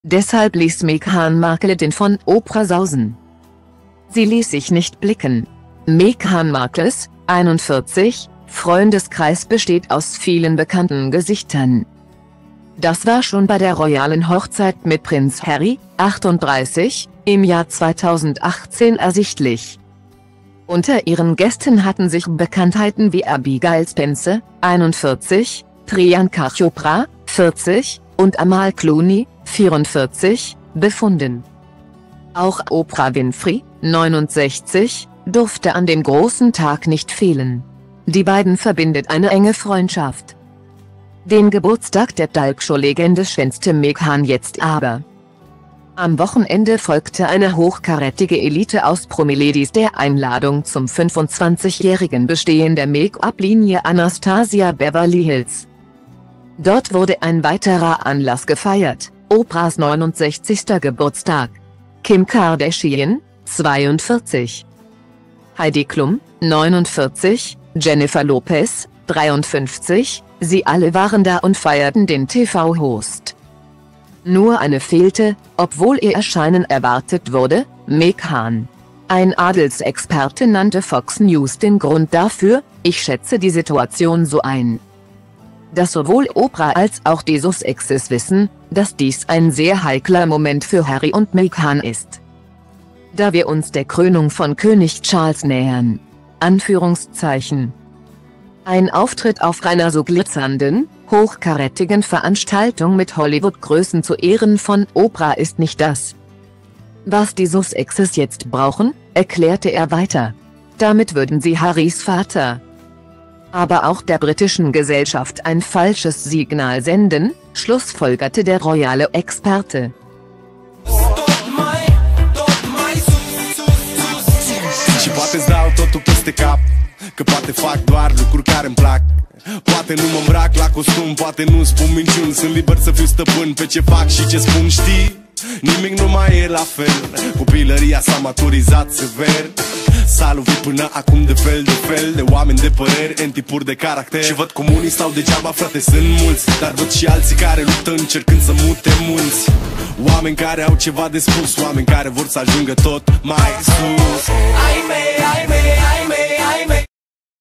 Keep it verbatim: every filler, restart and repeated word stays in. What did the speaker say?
Deshalb ließ Meghan Markle den von Oprah sausen. Sie ließ sich nicht blicken. Meghan Markles, einundvierzig, Freundeskreis besteht aus vielen bekannten Gesichtern. Das war schon bei der royalen Hochzeit mit Prinz Harry, achtunddreißig, im Jahr zweitausendachtzehn ersichtlich. Unter ihren Gästen hatten sich Bekanntheiten wie Abigail Spencer, einundvierzig, Priyanka Chopra, vierzig, und Amal Clooney, vierundvierzig, befunden. Auch Oprah Winfrey, neunundsechzig, durfte an dem großen Tag nicht fehlen. Die beiden verbindet eine enge Freundschaft. Den Geburtstag der Talkshow-Legende schwänzte Meghan jetzt aber. Am Wochenende folgte eine hochkarätige Elite aus Promiladies der Einladung zum fünfundzwanzigjährigen Bestehen der Make-up-Linie Anastasia Beverly Hills. Dort wurde ein weiterer Anlass gefeiert, Oprahs neunundsechzigster Geburtstag. Kim Kardashian, zweiundvierzig. Heidi Klum, neunundvierzig, Jennifer Lopez, dreiundfünfzig, sie alle waren da und feierten den T V-Host. Nur eine fehlte, obwohl ihr Erscheinen erwartet wurde, Meghan. Ein Adelsexperte nannte Fox News den Grund dafür: Ich schätze die Situation so ein, dass sowohl Oprah als auch die Sussexes wissen, dass dies ein sehr heikler Moment für Harry und Meghan ist. Da wir uns der Krönung von König Charles nähern. Anführungszeichen. Ein Auftritt auf einer so glitzernden, hochkarätigen Veranstaltung mit Hollywood-Größen zu Ehren von Oprah ist nicht das, was die Sussexes jetzt brauchen, erklärte er weiter. Damit würden sie Harrys Vater, aber auch der britischen Gesellschaft ein falsches Signal senden, schlussfolgerte der royale Experte. Și poate-ți dau totul peste cap, că poate fac doar lucruri care-mi plac. Poate nu mă îmbrac la costum, poate nu spun minciuni. Sunt liber să fiu stăpân pe ce fac și ce spun, știi? Nimic nu mai e la fel, copilăria s-a maturizat sever. S-a lovit până acum de fel de fel de oameni de păreri, în tipuri de caracter. Și văd comunii stau degeaba, frate, sunt mulți, dar văd și alții care luptă încercând să mute munți. Oameni care au ceva de spus, oameni care vor să ajungă tot mai sus. Ai mei, ai mei.